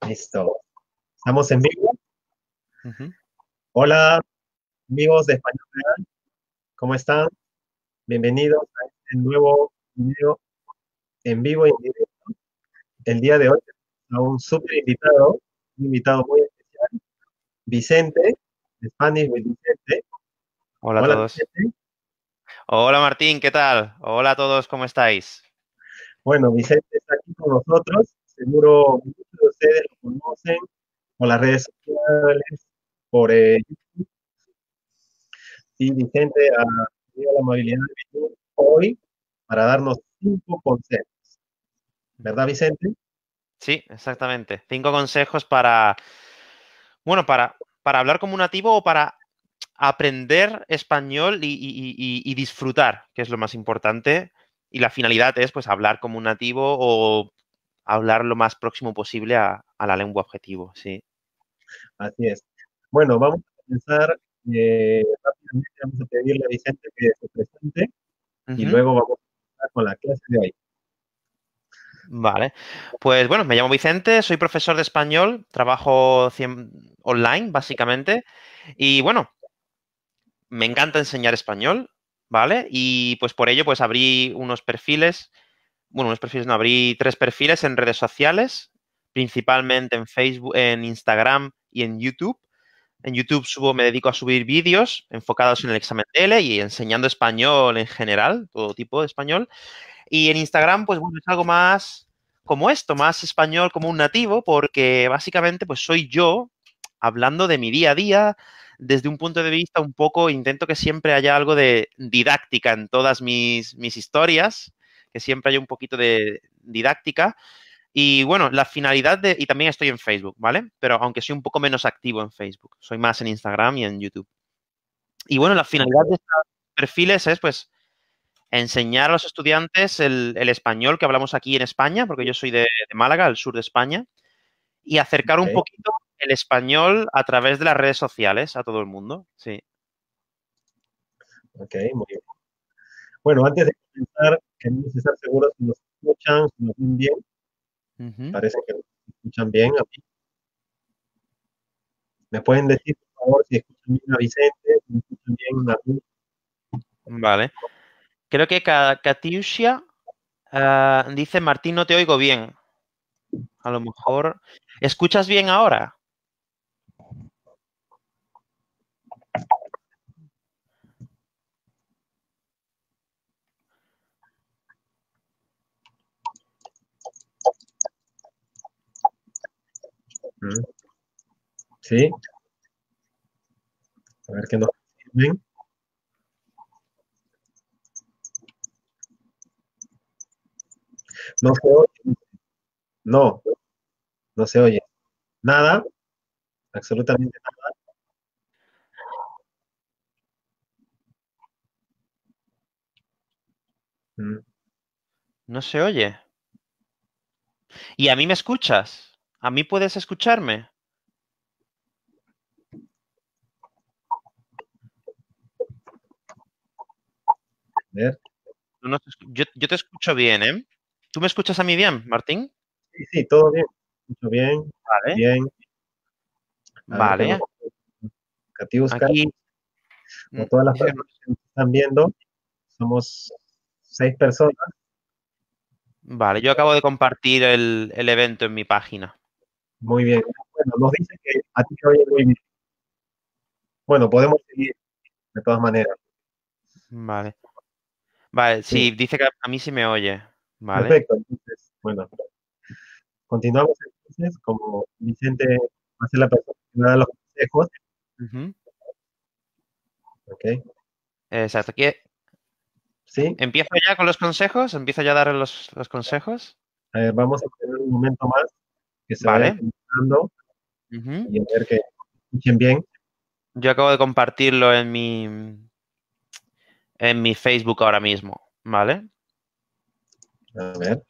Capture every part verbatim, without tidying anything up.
Listo. ¿Estamos en vivo? Ujú. Hola, amigos de Español Real, ¿cómo están? Bienvenidos a este nuevo video en vivo y en directo. El día de hoy a un súper invitado, un invitado muy especial, Vicente, de Spanish with Vicente. Hola a Hola, todos. Vicente. Hola Martín, ¿qué tal? Hola a todos, ¿cómo estáis? Bueno, Vicente está aquí con nosotros. Seguro muchos de ustedes lo conocen por las redes sociales, por eh, YouTube. Y Vicente ha tenido la amabilidad de venir hoy para darnos cinco consejos. ¿Verdad, Vicente? Sí, exactamente. Cinco consejos para, bueno, para, para hablar como un nativo o para aprender español y, y- y- y disfrutar, que es lo más importante. Y la finalidad es, pues, hablar como un nativo o hablar lo más próximo posible a, a la lengua objetivo, sí. Así es. Bueno, vamos a comenzar eh, rápidamente. Vamos a pedirle a Vicente que se presente y Ujú. luego vamos a empezar con la clase de hoy. Vale. Pues bueno, me llamo Vicente, soy profesor de español, trabajo cien online, básicamente. Y bueno, me encanta enseñar español, ¿vale? Y pues por ello, pues abrí unos perfiles, bueno, unos perfiles, no, abrí tres perfiles en redes sociales, principalmente en Facebook, en Instagram y en YouTube. En YouTube subo, me dedico a subir vídeos enfocados en el examen de L y enseñando español en general, todo tipo de español. Y en Instagram, pues bueno, es algo más como esto, más español como un nativo, porque básicamente pues soy yo hablando de mi día a día desde un punto de vista un poco, intento que siempre haya algo de didáctica en todas mis, mis historias, que siempre haya un poquito de didáctica. Y bueno, la finalidad de, y también estoy en Facebook, ¿vale? Pero aunque soy un poco menos activo en Facebook, soy más en Instagram y en YouTube. Y bueno, la finalidad de Ok, estos perfiles es pues enseñar a los estudiantes el, el español que hablamos aquí en España, porque yo soy de, de Málaga, al sur de España, y acercar un ok, poquito el español a través de las redes sociales a todo el mundo. Sí. ok, muy bien. Bueno, antes de comenzar, queremos estar seguros si nos escuchan, si nos ven bien. Ujú. Parece que nos escuchan bien a mí. ¿Me pueden decir, por favor, si escuchan bien a Vicente, si me escuchan bien a mí? Vale. Creo que Ka- Katiushia ah, dice, Martín, no te oigo bien. A lo mejor. ¿Escuchas bien ahora? Mm, sí, a ver qué nos ven. No se oye. No, no se oye. Nada, absolutamente nada. Mm, No se oye. ¿Y a mí me escuchas? ¿A mí puedes escucharme? a ver. Tú no te escu- yo, yo te escucho bien, ¿eh? ¿Tú me escuchas a mí bien, Martín? Sí, sí, todo bien. Escucho bien, Vale. bien. A ver qué nos Vale. Katiuska, Aquí o mm, todas las dice que no. personas que nos están viendo. Somos seis personas. Vale, yo acabo de compartir el, el evento en mi página. Muy bien. Bueno, nos dice que a ti te oye muy bien. Bueno, podemos seguir de todas maneras. Vale. Vale, Sí, sí, dice que a mí sí me oye. Vale. perfecto. Entonces, bueno, continuamos entonces. Como Vicente va a ser la persona que me da los consejos. Ujú. ¿Ok? Exacto. ¿Qué- Sí. ¿Empiezo ya con los consejos? ¿Empiezo ya a dar los, los consejos? A ver, vamos a tener un momento más que se vayan Vale. conectando Ujú. y a ver que escuchen bien. Yo acabo de compartirlo en mi, en mi Facebook ahora mismo. ¿Vale? A ver.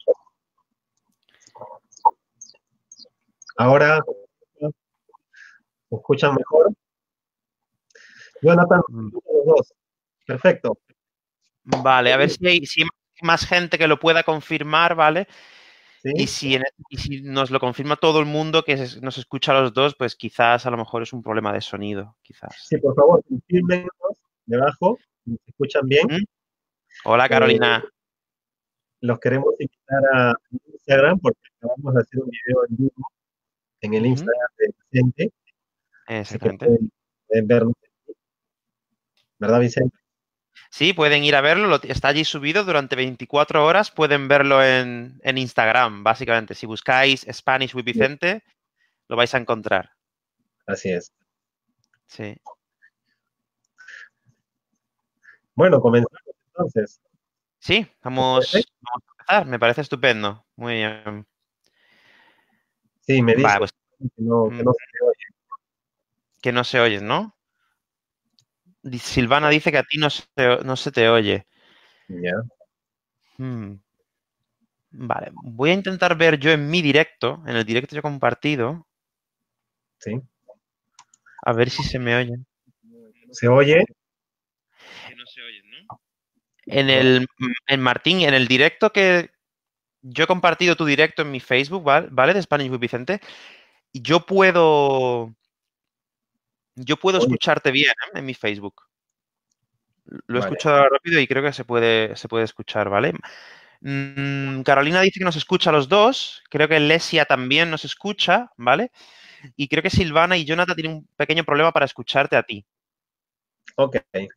Ahora, ¿se escuchan mejor? Jonathan, Mm. los dos. Perfecto. Vale, a ver si hay, si hay más gente que lo pueda confirmar, ¿vale? Y ¿sí? si, en- y si nos lo confirma todo el mundo que se- nos escucha a los dos, pues quizás a lo mejor es un problema de sonido, quizás. Sí, por favor, confírmenos debajo, si se escuchan bien. ¿Mm? Hola, Eh, Carolina. los queremos invitar a Instagram porque acabamos de hacer un video en vivo en el Ujú, Instagram de Vicente, así que exactamente. pueden, pueden vernos, ¿verdad, Vicente? Sí, pueden ir a verlo, lo- está allí subido durante veinticuatro horas, pueden verlo en, en Instagram, básicamente. Si buscáis Spanish with Sí, Vicente, lo vais a encontrar. así es. Sí. Bueno, comenzamos entonces. Sí, ¿Te parece? vamos, vamos a empezar, me parece estupendo. Muy bien. Sí, me Vale, dice pues que no, que mm, no se te oye. que no se oyen, ¿no? Di- Silvana dice que a ti no se, no se te oye. Ya, Mm, vale, voy a intentar ver yo en mi directo, en el directo yo compartido, sí. a ver si se me oye. ¿Se oye? Que no se oyen, ¿no? En No. el, en Martín, en el directo que yo he compartido tu directo en mi Facebook, ¿vale? ¿Vale? De Spanish with Vicente, y yo puedo, yo puedo Oye, escucharte bien, ¿eh? En mi Facebook. Lo he vale. escuchado rápido y creo que se puede, se puede escuchar, ¿vale? Mm, Carolina dice que nos escucha a los dos. Creo que Lesia también nos escucha, ¿vale? Y creo que Silvana y Jonathan tienen un pequeño problema para escucharte a ti, Ok,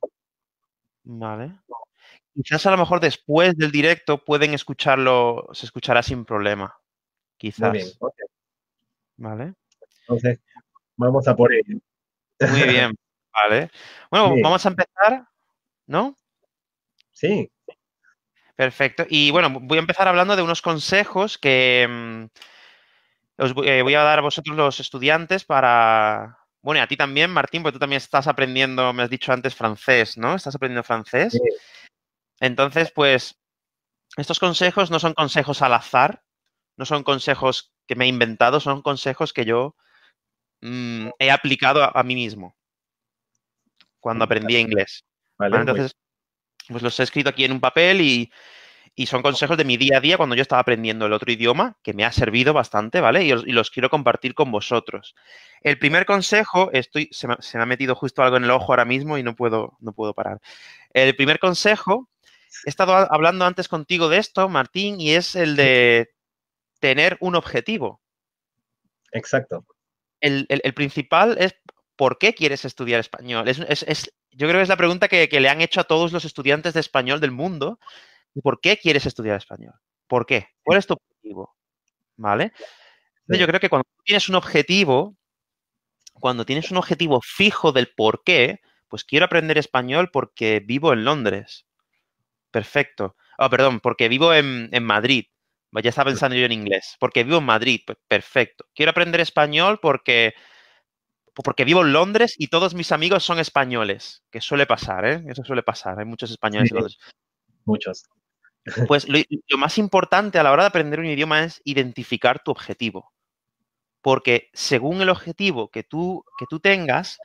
¿vale? Quizás a lo mejor después del directo pueden escucharlo, se escuchará sin problema, muy bien. quizás, Ok, ¿vale? entonces, vamos a por ello. Muy bien, ¿vale? Bueno, Bien, vamos a empezar, ¿no? sí, Perfecto. Y bueno, voy a empezar hablando de unos consejos que mm, os voy, eh, voy a dar a vosotros los estudiantes para... Bueno, y a ti también, Martín, porque tú también estás aprendiendo, me has dicho antes, francés, ¿no? ¿Estás aprendiendo francés? bien, Entonces, pues, estos consejos no son consejos al azar, no son consejos que me he inventado, son consejos que yo mm, he aplicado a, a mí mismo cuando aprendí inglés. ¿Vale? vale, muy Entonces, pues los he escrito aquí en un papel y, y son consejos de mi día a día cuando yo estaba aprendiendo el otro idioma, que me ha servido bastante, ¿vale? Y, os- y los quiero compartir con vosotros. El primer consejo, estoy, se me, se me ha metido justo algo en el ojo ahora mismo y no puedo, no puedo parar. El primer consejo, he estado a- hablando antes contigo de esto, Martín, y es el bien, de tener un objetivo. exacto. El, el- el principal es ¿por qué quieres estudiar español? Es, es- es- yo creo que es la pregunta que, que le han hecho a todos los estudiantes de español del mundo. ¿Por qué quieres estudiar español? ¿Por qué? Sí, ¿Cuál es tu objetivo? ¿Vale? sí, Entonces yo creo que cuando tú tienes un objetivo, cuando tienes un objetivo fijo del por qué, pues quiero aprender español porque vivo en Londres. Perfecto. Ah, perdón, porque vivo en, en Madrid. Ya estaba pensando yo en inglés. Porque vivo en Madrid. Pues perfecto. Quiero aprender español porque porque vivo en Londres y todos mis amigos son españoles, que suele pasar, ¿eh? Eso suele pasar, hay muchos sí, españoles en Londres. muchos. Pues lo, lo más importante a la hora de aprender un idioma es identificar tu objetivo, porque según el objetivo que tú, que tú tengas,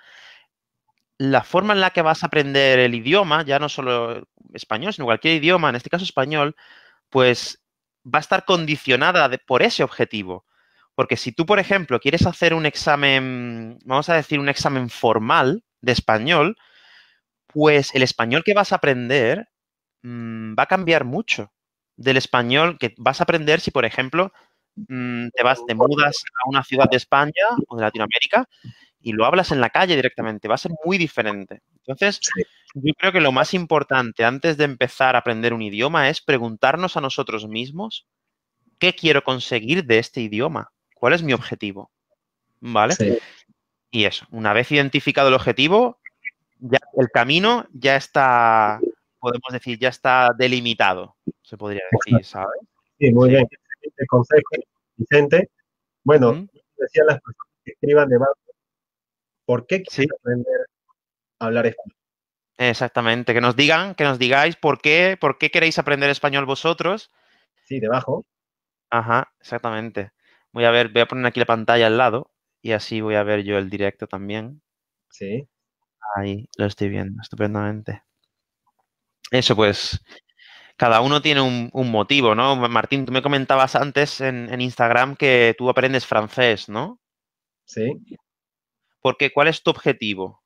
la forma en la que vas a aprender el idioma, ya no solo español, sino cualquier idioma, en este caso español, pues va a estar condicionada de- por ese objetivo. Porque si tú, por ejemplo, quieres hacer un examen, vamos a decir, un examen formal de español, pues el español que vas a aprender mm, va a cambiar mucho del español que vas a aprender si, por ejemplo, mm, te vas, te mudas a una ciudad de España o de Latinoamérica y lo hablas en la calle directamente. Va a ser muy diferente. Entonces, Sí, yo creo que lo más importante antes de empezar a aprender un idioma es preguntarnos a nosotros mismos qué quiero conseguir de este idioma, cuál es mi objetivo, ¿vale? sí, Y eso, una vez identificado el objetivo, ya el camino ya está, podemos decir, ya está delimitado, se podría decir, exacto. ¿sabes? Sí, muy Sí. bien. Excelente consejo, Vicente. Bueno, Ujú. decía las personas que escriban debajo, ¿por qué quieres Sí, aprender a hablar español? exactamente. Que nos digan, que nos digáis por qué, por qué queréis aprender español vosotros. Sí, debajo, Ajá, exactamente. Voy a ver, voy a poner aquí la pantalla al lado y así voy a ver yo el directo también. sí, Ahí lo estoy viendo estupendamente. Eso pues. cada uno tiene un, un motivo, ¿no? Martín, tú me comentabas antes en, en Instagram que tú aprendes francés, ¿no? ¿sí? Porque, ¿cuál es tu objetivo?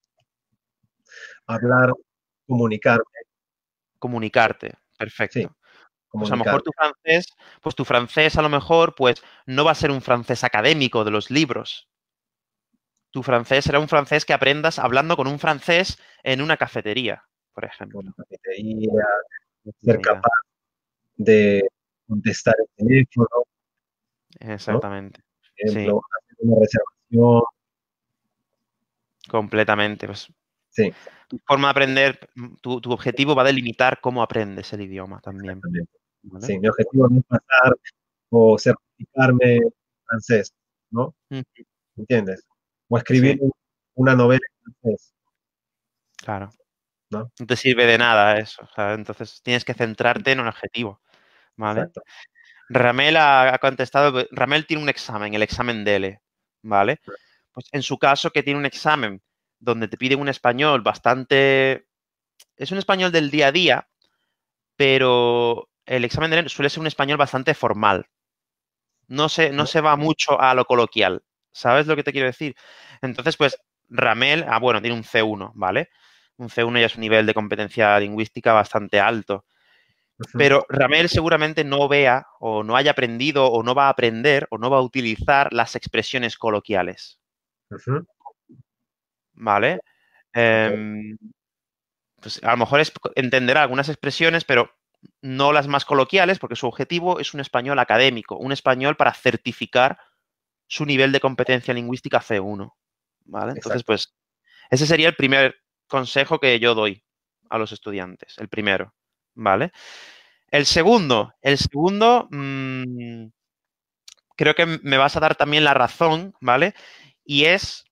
Hablar, comunicarme, Comunicarte. sí, Perfecto. Pues a lo mejor comunicarme. tu francés, pues tu francés a lo mejor, pues no va a ser un francés académico de los libros. Tu francés será un francés que aprendas hablando con un francés en una cafetería, por Con ejemplo. cafetería, ser Mira, capaz de contestar el teléfono, ¿no? Por exactamente. Sí, ejemplo, hacer una reservación, completamente. Pues sí, tu forma de aprender, tu, tu objetivo va a delimitar cómo aprendes el idioma también. exactamente. ¿Vale? Sí, mi objetivo no es pasar o certificarme en francés, ¿no? Mm, ¿Entiendes? O escribir sí, una novela en francés, claro. ¿no? No te sirve de nada eso, ¿sabes? Entonces tienes que centrarte en un objetivo, ¿vale? Exacto. Ramel ha, ha contestado, Ramel tiene un examen, el examen D L, ¿vale? Pues en su caso, que tiene un examen donde te piden un español bastante... Es un español del día a día, pero el examen de D L suele ser un español bastante formal. No se, no ¿No? se va mucho a lo coloquial. ¿Sabes lo que te quiero decir? Entonces, pues, Ramel, ah, bueno, tiene un C uno, ¿vale? Un C uno ya es un nivel de competencia lingüística bastante alto. Ujú, Pero Ramel seguramente no vea o no haya aprendido o no va a aprender o no va a utilizar las expresiones coloquiales, ujú, ¿vale? ok, Em, pues a lo mejor es entenderá algunas expresiones, pero no las más coloquiales, porque su objetivo es un español académico, un español para certificar su nivel de competencia lingüística C uno, ¿vale? Entonces, exacto. pues, ese sería el primer consejo que yo doy a los estudiantes, el primero, ¿vale? El segundo, el segundo, mmm, creo que me vas a dar también la razón, ¿vale? Y es,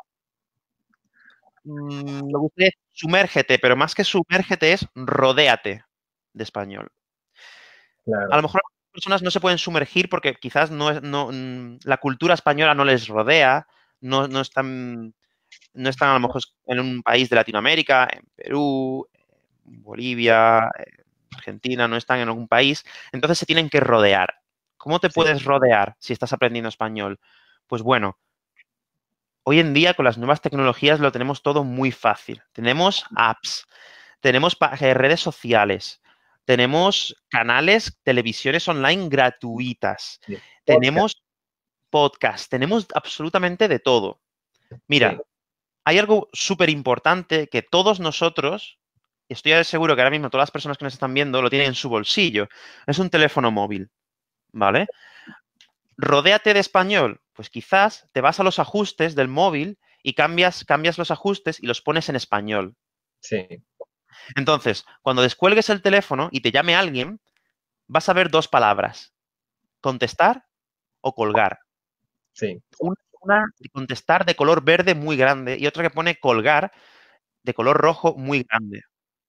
mmm, lo que usted es sumérgete, pero más que sumérgete es rodéate de español. A lo Claro, mejor las personas no se pueden sumergir porque quizás no es, no, mm, la cultura española no les rodea, no, no están, no están a lo mejor en un país de Latinoamérica, en Perú, en Bolivia, en Argentina, no están en algún país, entonces se tienen que rodear. ¿Cómo te sí, puedes rodear si estás aprendiendo español? Pues bueno, hoy en día con las nuevas tecnologías lo tenemos todo muy fácil. Tenemos apps, tenemos pa- eh, redes sociales, tenemos canales, televisiones online gratuitas, sí. Podcast, tenemos podcasts, tenemos absolutamente de todo. sí, Mira, hay algo súper importante que todos nosotros, y estoy seguro que ahora mismo todas las personas que nos están viendo lo tienen en su bolsillo, es un teléfono móvil, ¿vale? Rodéate de español. Pues quizás te vas a los ajustes del móvil y cambias, cambias los ajustes y los pones en español. sí, Entonces, cuando descuelgues el teléfono y te llame alguien, vas a ver dos palabras, contestar o colgar. sí, Una, una de contestar de color verde muy grande y otra que pone colgar de color rojo muy grande.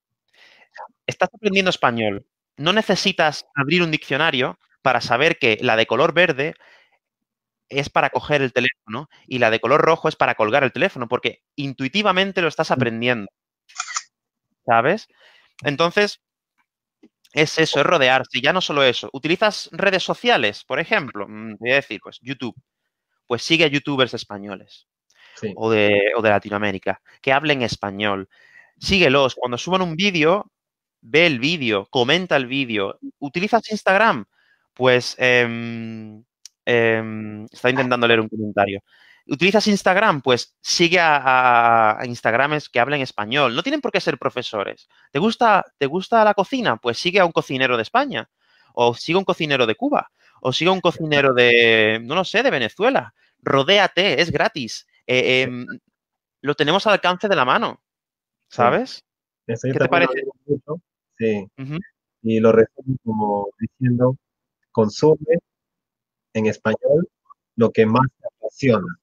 Estás aprendiendo español. No necesitas abrir un diccionario para saber que la de color verde es para coger el teléfono y la de color rojo es para colgar el teléfono, porque intuitivamente lo estás aprendiendo, ¿sabes? Entonces, es eso, es rodearse. Y ya no solo eso. ¿Utilizas redes sociales, por ejemplo? Mm, Voy a decir, pues YouTube. Pues sigue a youtubers españoles sí, o de, o de Latinoamérica que hablen español. Síguelos. Cuando suban un vídeo, ve el vídeo, comenta el vídeo. ¿Utilizas Instagram? Pues em, em, estaba intentando leer un comentario. ¿Utilizas Instagram? Pues sigue a, a, a Instagrames que hablen español. No tienen por qué ser profesores. ¿Te gusta, te gusta la cocina? Pues sigue a un cocinero de España. O sigue a un cocinero de Cuba. O sigue a un cocinero de, no lo sé, de Venezuela. Rodéate, es gratis. Eh, em, lo tenemos al alcance de la mano, sí. ¿sabes? Eso yo ¿Qué te también lo parece? digo mucho, sí. Ujú, Y lo resumo como diciendo, consume en español lo que más te apasiona,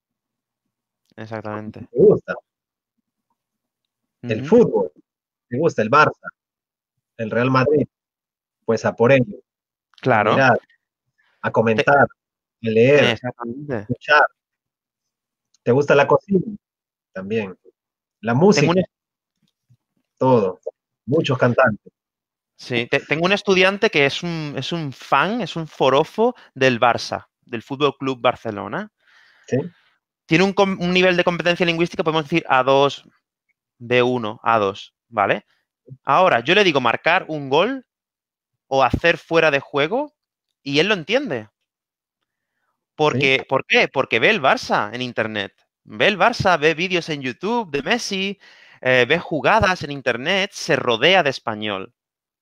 exactamente. te gusta. El Ujú, fútbol, te gusta el Barça, el Real Madrid, pues a por ello, a claro. mirar, a Te- comentar, a leer, exactamente. escuchar. ¿Te gusta la cocina? También. La Tengo un, música, todo. Muchos cantantes. Sí, te- tengo un estudiante que es un, es un fan, es un forofo del Barça, del Fútbol Club Barcelona. ¿Sí? Tiene un, com- un nivel de competencia lingüística, podemos decir A dos, B uno, A dos, ¿vale? Ahora, yo le digo marcar un gol o hacer fuera de juego y él lo entiende. ¿Sí? Porque, ¿por qué? Porque ve el Barça en Internet. Ve el Barça, ve vídeos en YouTube de Messi, eh, ve jugadas en Internet, se rodea de español.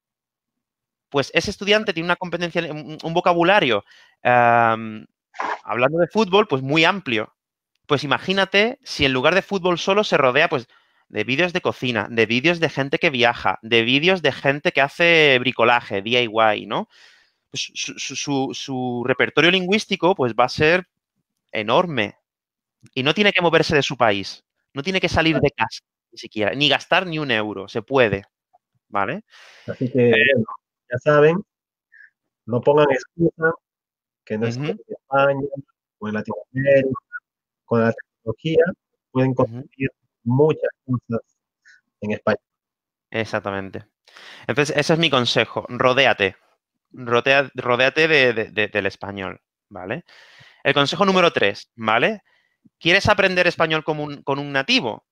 Pues ese estudiante tiene una competencia, un, un vocabulario, am, hablando de fútbol, pues muy amplio. Pues imagínate si en lugar de fútbol solo se rodea, pues, de vídeos de cocina, de vídeos de gente que viaja, de vídeos de gente que hace bricolaje, D I Y, ¿no? Pues su, su- su- su repertorio lingüístico, pues, va a ser enorme. Y no tiene que moverse de su país. No tiene que salir de casa, ni siquiera, ni gastar ni un euro. Se puede, ¿vale? Así que, Eh, bueno, ya saben, no pongan excusa que no estén ujú, en España o en Latinoamérica. Con la tecnología pueden ujú, conseguir muchas cosas en España. exactamente. Entonces, ese es mi consejo. Rodéate. Rodea- rodéate de- de- de- del español, ¿vale? El consejo número tres, ¿vale? ¿Quieres aprender español con un, con un nativo?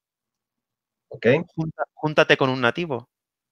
¿Ok? Junta- júntate con un nativo.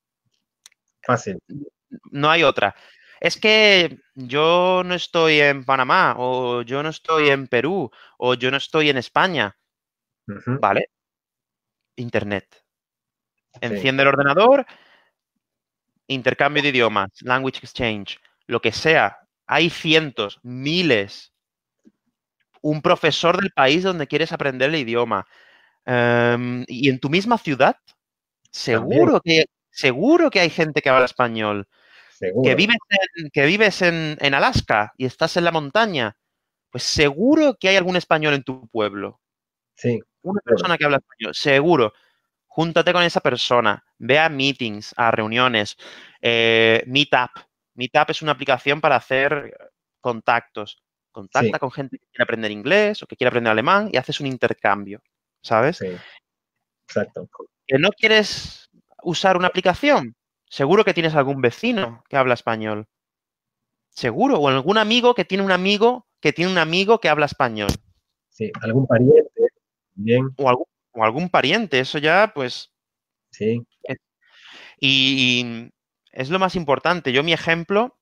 Fácil. No hay otra. Es que yo no estoy en Panamá, o yo no estoy en Perú, o yo no estoy en España, Ujú. ¿vale? Internet. Sí, Enciende el ordenador, intercambio de idiomas, language exchange, lo que sea. Hay cientos, miles. Un profesor del país donde quieres aprender el idioma. Em, y en tu misma ciudad, también, seguro que, seguro que hay gente que habla español. Que seguro. vives en, que vives en, en Alaska y estás en la montaña, pues seguro que hay algún español en tu pueblo. Sí, Una seguro. persona que habla español, seguro. Júntate con esa persona, ve a meetings, a reuniones, eh, Meetup. Meetup es una aplicación para hacer contactos. Sí, Contacta con gente que quiere aprender inglés o que quiere aprender alemán y haces un intercambio, ¿sabes? sí, exacto. ¿Que no quieres usar una aplicación? Seguro que tienes algún vecino que habla español. Seguro. O algún amigo que tiene un amigo que tiene un amigo que habla español. Sí, algún pariente, bien, O algún, o algún pariente. Eso ya, pues. sí, es- Y, y es lo más importante. Yo, mi ejemplo,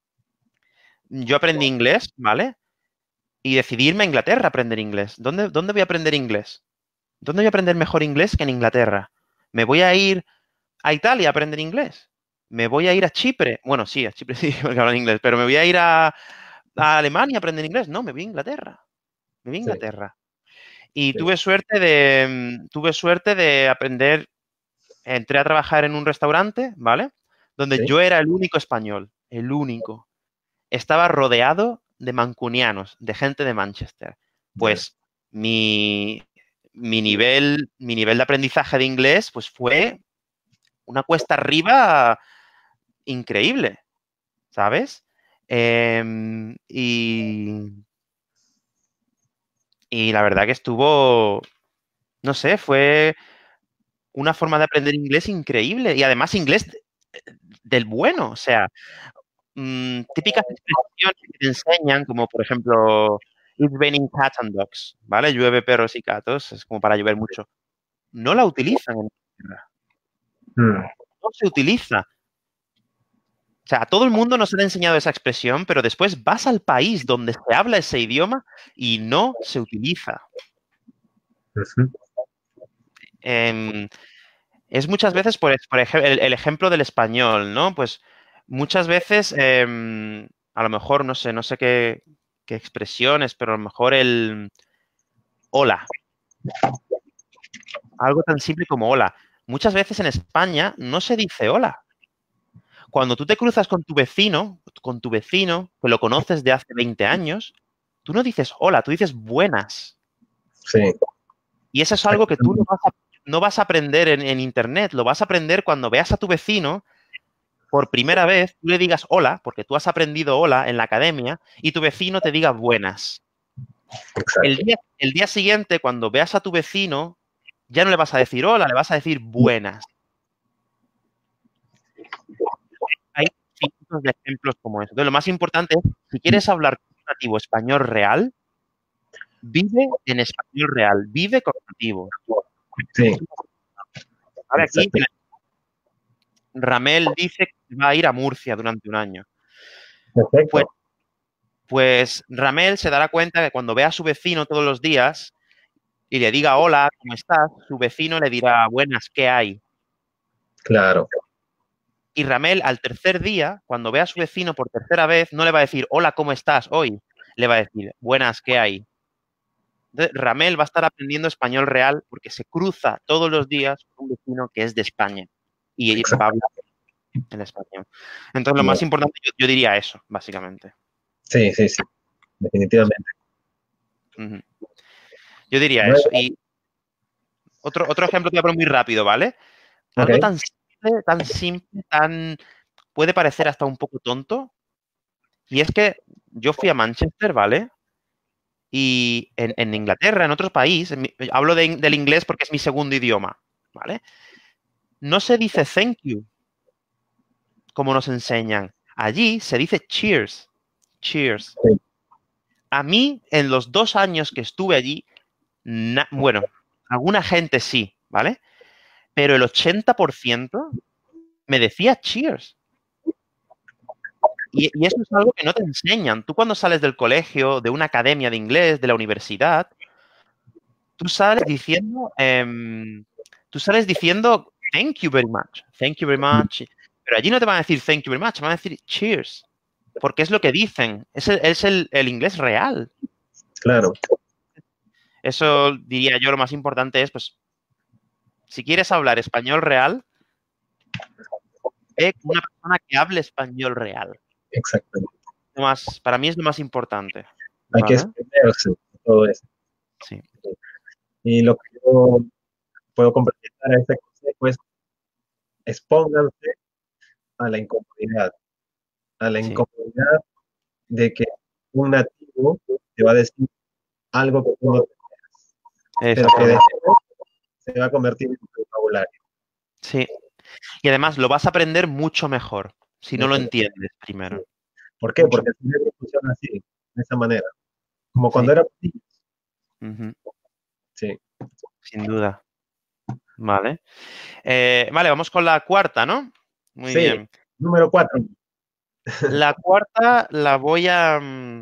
yo aprendí inglés, ¿vale? Y decidí irme a Inglaterra a aprender inglés. ¿Dónde, dónde voy a aprender inglés? ¿Dónde voy a aprender mejor inglés que en Inglaterra? ¿Me voy a ir a Italia a aprender inglés? ¿Me voy a ir a Chipre? Bueno, sí, a Chipre sí, porque hablan inglés, pero ¿me voy a ir a, a Alemania a aprender inglés? No, me voy a Inglaterra. Me voy a sí, Inglaterra. Y sí, tuve suerte de, mm, tuve suerte de aprender, entré a trabajar en un restaurante, ¿vale? Donde sí, yo era el único español, el único. Estaba rodeado de mancunianos, de gente de Manchester. ya, Pues mi, mi nivel, mi nivel de aprendizaje de inglés, pues fue una cuesta arriba increíble, ¿sabes? Em, y, y la verdad que estuvo, no sé, fue una forma de aprender inglés increíble y además inglés de- del bueno, o sea, mm, típicas expresiones que te enseñan, como por ejemplo, it's raining cats and dogs, ¿vale? Llueve perros y gatos, es como para llover mucho. No la utilizan en Inglaterra, mm, no se utiliza. O sea, a todo el mundo nos han enseñado esa expresión, pero después vas al país donde se habla ese idioma y no se utiliza. ujú, Em, es muchas veces por, por ej- el, el ejemplo del español, ¿no? Pues muchas veces, em, a lo mejor, no sé, no sé qué, qué expresiones, pero a lo mejor el hola, algo tan simple como hola. Muchas veces en España no se dice hola. Cuando tú te cruzas con tu vecino, con tu vecino, que lo conoces de hace veinte años, tú no dices hola, tú dices buenas. sí, Y eso es algo aquí que tú no también, vas a, no vas a aprender en, en Internet, lo vas a aprender cuando veas a tu vecino por primera vez, tú le digas hola, porque tú has aprendido hola en la academia, y tu vecino te diga buenas. El exacto. día, el día siguiente, cuando veas a tu vecino, ya no le vas a decir hola, le vas a decir buenas. cientos de ejemplos como eso. Entonces, lo más importante es, si quieres hablar con un nativo español real, vive en español real, vive con nativos. Sí. Ahora aquí, Exacto. mira, Ramel dice que va a ir a Murcia durante un año. Perfecto. Pues, pues Ramel se dará cuenta que cuando vea a su vecino todos los días y le diga hola, ¿cómo estás?, su vecino le dirá buenas, ¿qué hay? Claro. Y Ramel, al tercer día, cuando vea a su vecino por tercera vez, no le va a decir hola, ¿cómo estás hoy? Le va a decir buenas, ¿qué hay? Entonces, Ramel va a estar aprendiendo español real porque se cruza todos los días con un vecino que es de España y va a hablar en español. Entonces, lo más importante, yo, yo diría eso, básicamente. Sí, sí, sí, definitivamente. Uh-huh. Yo diría Bueno, eso. Y otro, otro ejemplo que voy a poner muy rápido, ¿vale? Algo ok. tan simple, tan simple, tan... puede parecer hasta un poco tonto. Y es que yo fui a Manchester, ¿vale? Y en, en Inglaterra, en otro país, en mi, hablo de, del inglés porque es mi segundo idioma, ¿vale? No se dice thank you, como nos enseñan. Allí se dice cheers. Cheers. Sí. A mí, en los dos años que estuve allí, na, bueno, alguna gente sí, ¿vale? Pero el ochenta por ciento me decía cheers. Y, y eso es algo que no te enseñan. Tú cuando sales del colegio, de una academia de inglés, de la universidad, tú sales diciendo, um, tú sales diciendo thank you very much, thank you very much. Pero allí no te van a decir thank you very much, van a decir cheers. Porque es lo que dicen, es el, es el, el inglés real. Claro. Eso diría yo, lo más importante es, pues, si quieres hablar español real, ve con una persona que hable español real. Exactamente. Lo más, para mí es lo más importante. Hay que ¿Vale? exponerse a todo eso. Sí. Y lo que yo puedo complementar a este consejo es expónganse a la incomodidad, a la Sí. incomodidad de que un nativo te va a decir algo que tú no te pero que después se va a convertir en tu vocabulario. Sí. Y además lo vas a aprender mucho mejor si no lo Mucho entiendes primero. mejor. ¿Por qué? Mucho. Porque el cerebro funciona así, de esa manera. Como cuando Sí. era pequeño. Uh-huh. Sí. Sin duda. Vale. Eh, vale, vamos con la cuarta, ¿no? Muy Sí. bien. Número cuatro. La cuarta la voy a...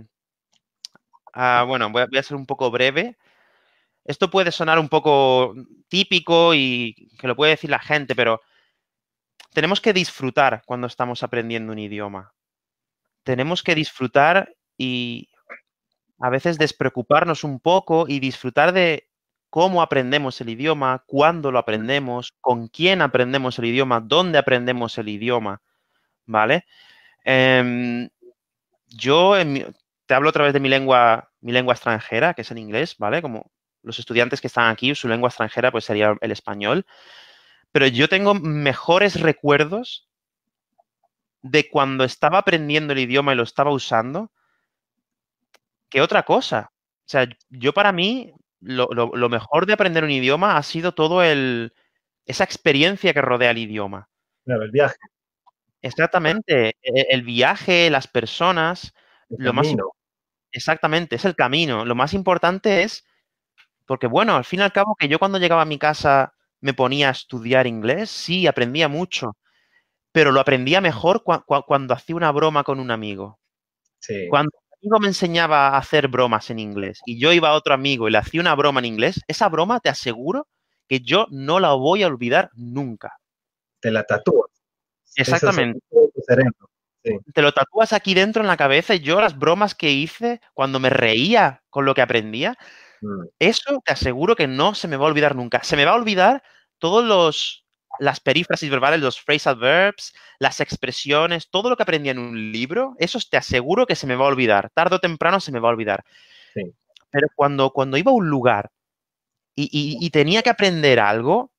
a bueno, voy a, voy a ser un poco breve. Esto puede sonar un poco típico y que lo puede decir la gente, pero tenemos que disfrutar cuando estamos aprendiendo un idioma. Tenemos que disfrutar y a veces despreocuparnos un poco y disfrutar de cómo aprendemos el idioma, cuándo lo aprendemos, con quién aprendemos el idioma, dónde aprendemos el idioma, ¿vale? Eh, yo en mi, te hablo otra vez de mi lengua, mi lengua extranjera, que es el inglés, ¿vale? Como los estudiantes que están aquí, su lengua extranjera pues sería el español. Pero yo tengo mejores recuerdos de cuando estaba aprendiendo el idioma y lo estaba usando que otra cosa. O sea, yo para mí, lo, lo, lo mejor de aprender un idioma ha sido todo el, esa experiencia que rodea el idioma. Claro, el viaje. Exactamente. El, el viaje, las personas, El lo más camino. exactamente, es el camino. Lo más importante es, porque bueno, al fin y al cabo que yo cuando llegaba a mi casa me ponía a estudiar inglés, sí, aprendía mucho, pero lo aprendía mejor cu cu cuando hacía una broma con un amigo. Sí. Cuando un amigo me enseñaba a hacer bromas en inglés y yo iba a otro amigo y le hacía una broma en inglés, esa broma te aseguro que yo no la voy a olvidar nunca. Te la tatúas. Eso es Exactamente. tu cerebro. Sí. Te lo tatúas aquí dentro en la cabeza y yo las bromas que hice cuando me reía con lo que aprendía, Mm. eso te aseguro que no se me va a olvidar nunca. Se me va a olvidar todos los las perífrasis verbales, los phrasal verbs, las expresiones, todo lo que aprendí en un libro, eso te aseguro que se me va a olvidar. Tarde o temprano se me va a olvidar. Sí. Pero cuando, cuando iba a un lugar y, y, y tenía que aprender algo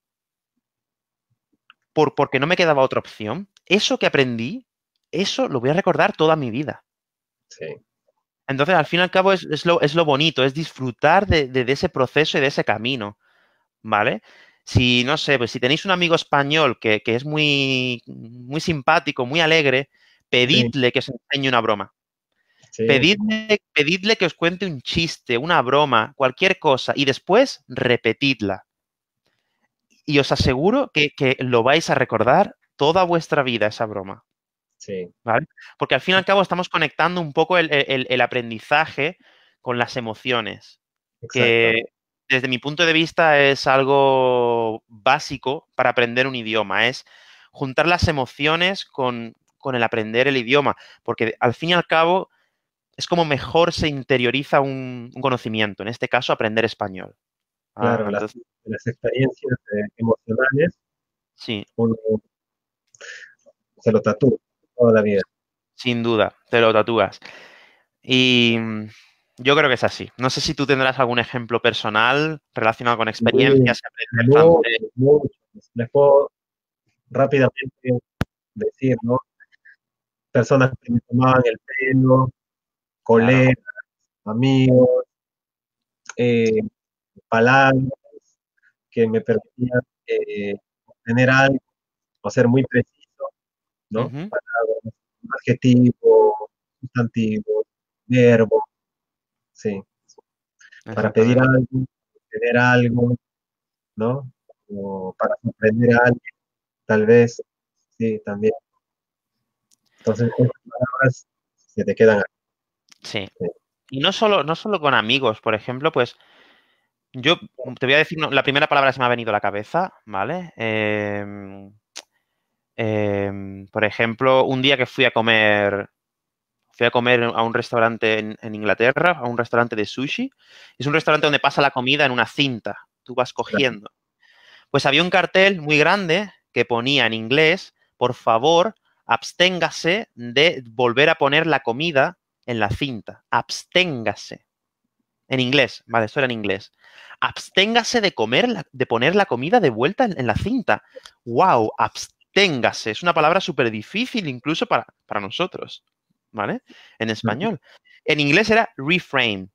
por, porque no me quedaba otra opción, eso que aprendí, eso lo voy a recordar toda mi vida. Sí. Entonces, al fin y al cabo, es, es, lo, es lo bonito, es disfrutar de, de, de ese proceso y de ese camino, ¿vale? Si, no sé, pues si tenéis un amigo español que, que es muy, muy simpático, muy alegre, pedidle que os enseñe una broma. sí, Pedidle, pedidle que os cuente un chiste, una broma, cualquier cosa, y después repetidla. Y os aseguro que, que lo vais a recordar toda vuestra vida, esa broma. sí, ¿Vale? Porque al fin y al cabo estamos conectando un poco el, el- el aprendizaje con las emociones, exacto. que desde mi punto de vista es algo básico para aprender un idioma, es juntar las emociones con, con el aprender el idioma, porque al fin y al cabo es como mejor se interioriza un, un conocimiento, en este caso aprender español. Ah, Claro, las, entonces, las experiencias eh, emocionales sí, uno se lo tatúa toda la vida. sin duda, te lo tatúas. Y mm, yo creo que es así. No sé si tú tendrás algún ejemplo personal relacionado con Sí, experiencias, aprender francés. muchos, muchos. Les puedo rápidamente decir, ¿no? Personas que me tomaban el pelo, Claro. colegas, amigos, eh, palabras que me permitían eh, obtener algo o ser muy preciso, ¿no? Ujú, Palabras, adjetivo, sustantivo, verbo, sí, para pedir exactamente. algo, tener algo, ¿no? O para sorprender a alguien, tal vez, sí, también. Entonces, esas palabras se te quedan Sí. ahí. Y no solo, no solo con amigos, por ejemplo, pues yo te voy a decir, no, la primera palabra que se me ha venido a la cabeza, ¿vale? Em, em, por ejemplo, un día que fui a comer, fui a comer a un restaurante en, en Inglaterra, a un restaurante de sushi. Es un restaurante donde pasa la comida en una cinta. Tú vas Claro, cogiendo. Pues había un cartel muy grande que ponía en inglés, por favor, absténgase de volver a poner la comida en la cinta. Absténgase. En inglés, vale, esto era en inglés. Absténgase de comer, la- de poner la comida de vuelta en, en la cinta. ¡Wow! Absténgase. Es una palabra súper difícil incluso para, para nosotros, ¿vale? En español. En inglés era refrain.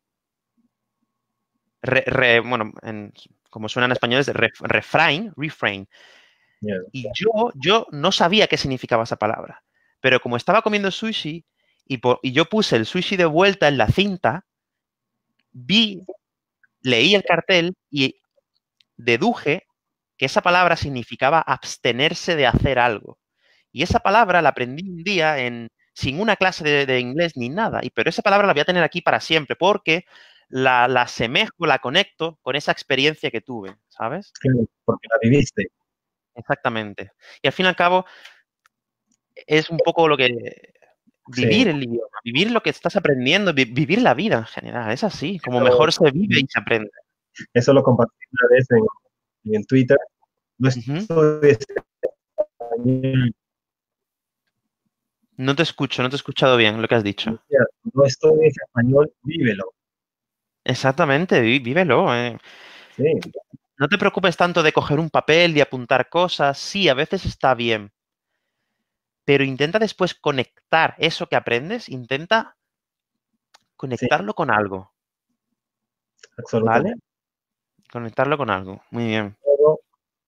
Re- re- bueno, en- como suena en español es ref- refrain, refrain. ya, Y yo, yo no sabía qué significaba esa palabra. Pero como estaba comiendo sushi y, po- y yo puse el sushi de vuelta en la cinta, vi, leí el cartel y deduje que esa palabra significaba abstenerse de hacer algo. Y esa palabra la aprendí un día en, sin una clase de, de inglés ni nada. Y, pero esa palabra la voy a tener aquí para siempre porque la, la asemejo, la conecto con esa experiencia que tuve, ¿sabes? claro, porque la viviste. Exactamente. Y al fin y al cabo es un poco lo que Sí, vivir el idioma, vivir lo que estás aprendiendo, vi- vivir la vida en general. Es así, como eso, mejor se vive y se aprende. eso lo compartí una vez en, en el Twitter. No Ujú. estoy español, No te escucho, no te he escuchado bien lo que has dicho. decía, no estudies español, vívelo. Exactamente, vi- vívelo. eh. Sí, No te preocupes tanto de coger un papel y apuntar cosas. Sí, a veces está bien, pero intenta después conectar eso que aprendes, intenta sí, conectarlo con algo, ¿vale? absolutamente. Conectarlo con algo. Muy bien. Todo,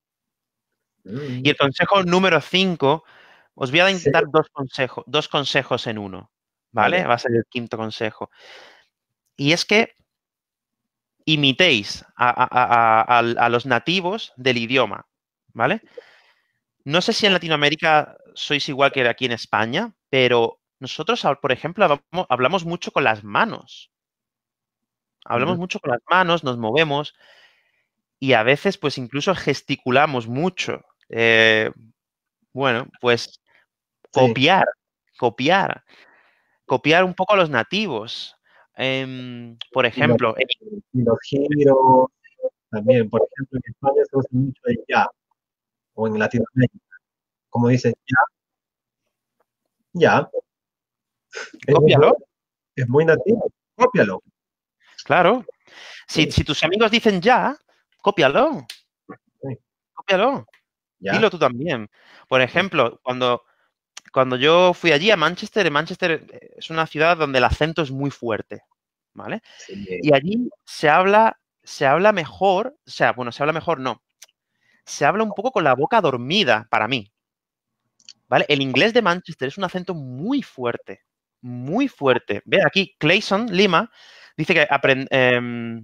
Y mm, el consejo número cinco, os voy a sí, dar dos consejos, dos consejos en uno, ¿vale? vale, Va a ser el quinto consejo. Y es que imitéis a, a- a- a- a- a los nativos del idioma, ¿vale? No sé si en Latinoamérica sois igual que aquí en España, pero nosotros, al- por ejemplo, hablamos, hablamos mucho con las manos. Hablamos ujú, mucho con las manos, nos movemos y a veces, pues, incluso gesticulamos mucho. Eh, bueno, pues sí, copiar, copiar, copiar un poco a los nativos. Em, por y los, ejemplo, en- y los giros también. Por ejemplo, en España se usa mucho el ya, o en Latinoamérica, como dices, ya, ya, es muy, cópialo, es muy nativo, cópialo. claro. Si, Sí, si tus amigos dicen ya, cópialo, sí, cópialo. ya, Dilo tú también. Por ejemplo, cuando, cuando yo fui allí a Manchester, en Manchester eh, es una ciudad donde el acento es muy fuerte, ¿vale? sí, Y allí se habla, se habla mejor, o sea, bueno, se habla mejor, no, se habla un poco con la boca dormida para mí, ¿vale? El inglés de Manchester es un acento muy fuerte, muy fuerte. Ve aquí, Clayson Lima dice que aprende... Eh,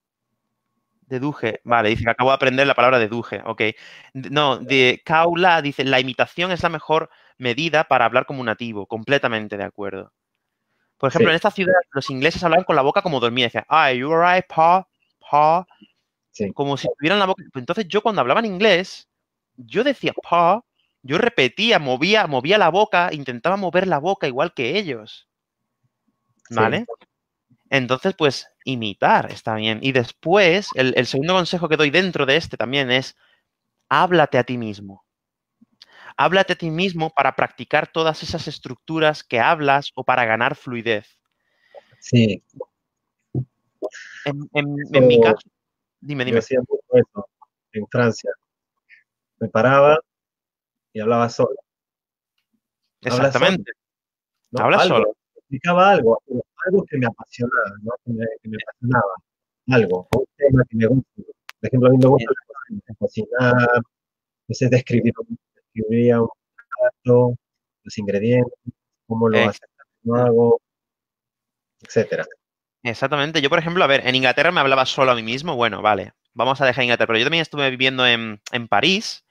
deduje, vale, dice que acabo de aprender la palabra deduje, ok. No, de Kaula dice, la imitación es la mejor medida para hablar como un nativo, completamente de acuerdo. Por ejemplo, Sí, en esta ciudad los ingleses hablaban con la boca como dormía, decían, ah, you alright, pa, pa, sí, como si tuvieran la boca. Entonces yo cuando hablaba en inglés, yo decía pa, yo repetía, movía, movía la boca, intentaba mover la boca igual que ellos, sí, ¿vale? Entonces, pues, imitar está bien. Y después, el, el segundo consejo que doy dentro de este también es, háblate a ti mismo. Háblate a ti mismo para practicar todas esas estructuras que hablas o para ganar fluidez. sí. En, en- en mi Eso, caso, dime, yo dime. hacía mucho eso en Francia. Me paraba y hablaba solo. Habla solo, Exactamente. ¿no? Habla Algo, solo. explicaba algo, algo que me apasionaba, ¿no? Que me, que me apasionaba, algo, un tema que me gusta. Por ejemplo, a mí me gusta la cocina, cocinar, a veces describir, describiría un plato, los ingredientes, cómo lo Ex- hace, lo hago, etcétera. Exactamente. Yo, por ejemplo, a ver, en Inglaterra me hablaba solo a mí mismo. Bueno, vale, vamos a dejar Inglaterra. Pero yo también estuve viviendo en, en París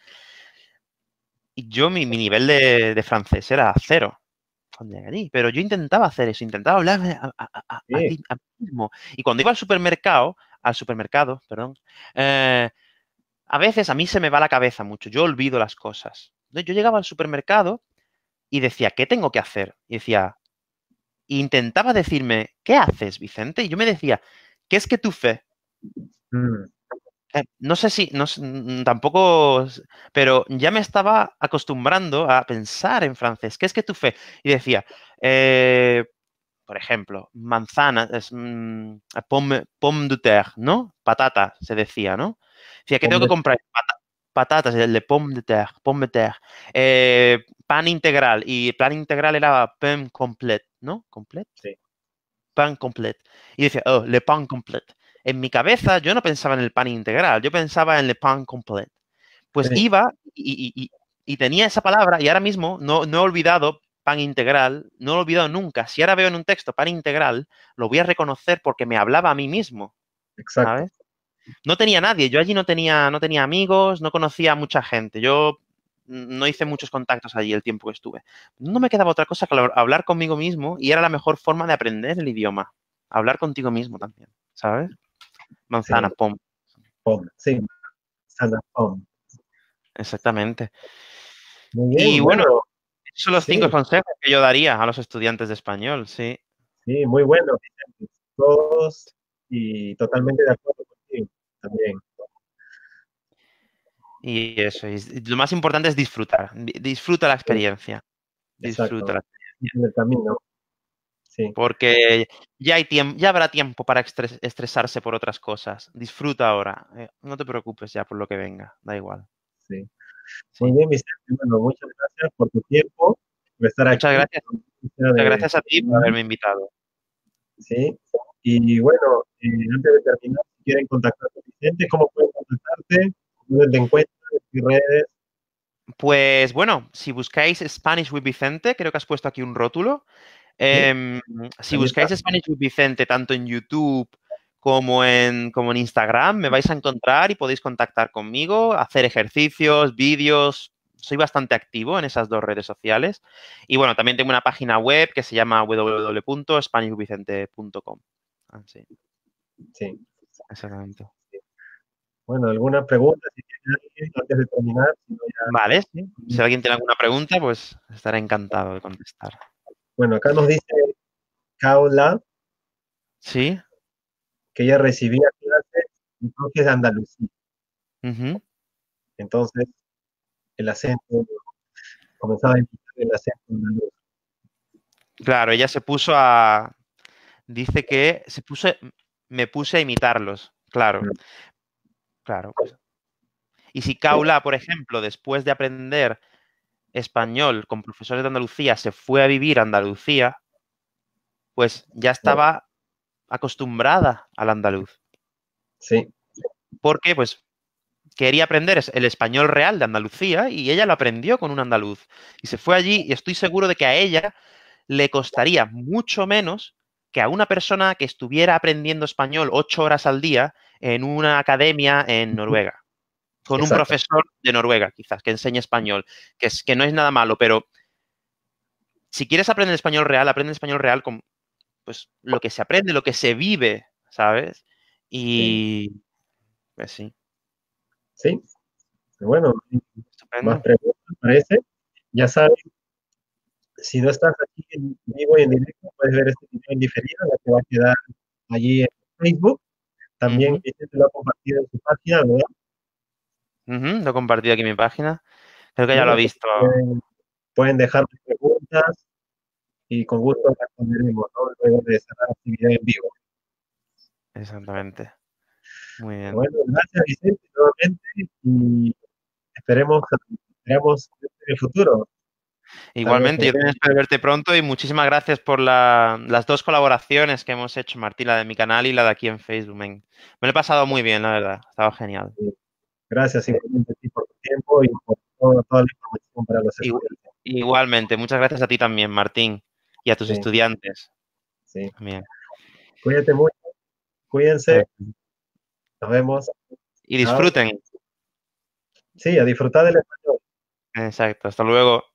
y yo, mi, mi nivel de, de francés era cero cuando llegué allí. Pero yo intentaba hacer eso, intentaba hablarme a, a- a- a- a Sí, mí a mí mismo. Y cuando iba al supermercado, al supermercado, perdón, eh, a veces a mí se me va la cabeza mucho. Yo olvido las cosas. Entonces, yo llegaba al supermercado y decía, ¿qué tengo que hacer? Y decía, intentaba decirme, ¿qué haces, Vicente? Y yo me decía, ¿qué es que tú fe? mm, Eh, no sé si, no, sé, mm, tampoco, s- pero ya me estaba acostumbrando a pensar en francés. ¿Qué es que tu fe? Y decía, eh, por ejemplo, manzana, es, mm, pomme, pomme de terre, ¿no? Patata, se decía, ¿no? Decía, ¿qué tengo que hombre, comprar? Pata- patatas, el de pomme de terre, pomme de terre. Eh, pan integral, y el pan integral era pain complet, ¿no? Complet. sí, Pan complet. Y decía, oh, le pan complet. En mi cabeza yo no pensaba en el pan integral, yo pensaba en le pan complet. Pues sí, iba y, y- y- y tenía esa palabra y ahora mismo no, no he olvidado pan integral, no lo he olvidado nunca. Si ahora veo en un texto pan integral, lo voy a reconocer porque me hablaba a mí mismo, exacto. ¿sabes? No tenía nadie, yo allí no tenía, no tenía amigos, no conocía a mucha gente. Yo no hice muchos contactos allí el tiempo que estuve. No me quedaba otra cosa que hablar conmigo mismo y era la mejor forma de aprender el idioma. Hablar contigo mismo también, ¿sabes? Manzana, Sí, pom. pom, sí, sana, pom. Exactamente. Muy Y bien, bueno, bueno, esos son los cinco sí, consejos que yo daría a los estudiantes de español, sí. sí, muy bueno, Vicente. Todos y totalmente de acuerdo contigo también. Y eso, y lo más importante es disfrutar. Di- Disfruta la Sí, experiencia. Disfruta exacto. la experiencia. En el camino, sí, Porque ya hay tiempo, ya habrá tiempo para estres- estresarse por otras cosas. Disfruta ahora. eh, No te preocupes ya por lo que venga. Da igual. sí. Muy Sí. bien, Vicente. Bueno, muchas gracias por tu tiempo, por estar Muchas aquí. gracias. Muchas De, gracias a ti por haberme invitado. sí. Y bueno, eh, antes de terminar, si quieren contactar con Vicente, ¿cómo pueden contactarte? ¿Dónde te encuentras? ¿En qué redes? Pues bueno, si buscáis Spanish with Vicente, creo que has puesto aquí un rótulo. Sí, Em, si ahí buscáis está. Spanish with Vicente tanto en YouTube como en, como en Instagram, me vais a encontrar y podéis contactar conmigo, hacer ejercicios, vídeos. Soy bastante activo en esas dos redes sociales. Y bueno, también tengo una página web que se llama w w w punto spanish with vicente punto com. Ah, sí, Sí. exactamente. Bueno, ¿alguna pregunta si tiene alguien antes de terminar? Si no, Vale, sí. Si ya- alguien tiene alguna pregunta, pues estaré encantado de contestar. Bueno, acá nos dice Kaula ¿Sí? que ella recibía clases en toques de Andalucía. Ujú. Entonces, el acento, comenzaba a imitar el acento andaluz. Claro, ella se puso a, dice que se puso, me puse a imitarlos. Claro, Mm, claro. Pues. Y si Kaula, por ejemplo, después de aprender español con profesores de Andalucía, se fue a vivir a Andalucía, pues ya estaba acostumbrada al andaluz. sí, ¿Por qué? Pues quería aprender es- el español real de Andalucía y ella lo aprendió con un andaluz. Y se fue allí y estoy seguro de que a ella le costaría mucho menos que a una persona que estuviera aprendiendo español ocho horas al día en una academia en Noruega, con un Exacto. profesor de Noruega, quizás, que enseñe español, que, es, que no es nada malo, pero si quieres aprender español real, aprende español real con pues, lo que se aprende, lo que se vive, ¿sabes? Sí. Y pues sí, Sí. Bueno, más estupendo. preguntas, parece. Ya sabes, si no estás aquí en vivo y en directo, puedes ver este video en diferido, la que va a quedar allí en Facebook. También Ujú, Vicente lo ha compartido en su página, ¿verdad? ujú, lo he compartido aquí en mi página. Creo que Sí, ya lo ha entonces visto. pueden, pueden dejar preguntas y con gusto responderemos, ¿no? Luego de cerrar la actividad en vivo. Exactamente. Muy bien. Bueno, gracias Vicente nuevamente y esperemos, esperamos en el futuro. Algo Igualmente, que yo también espero verte pronto y muchísimas gracias por la- las dos colaboraciones que hemos hecho, Martín, la de mi canal y la de aquí en Facebook. Me, me lo he pasado muy bien, la verdad. Ha estado genial. eh, gracias Sí. simplemente a ti por tu tiempo y por todo- toda la información para los Igu- estudiantes. Igualmente, muchas gracias a ti también, Martín, y a tus Sí, estudiantes sí. también. Cuídate mucho, cuídense, Eh, nos vemos. Y Chao. disfruten. Sí, a disfrutar del español. Exacto. Hasta luego.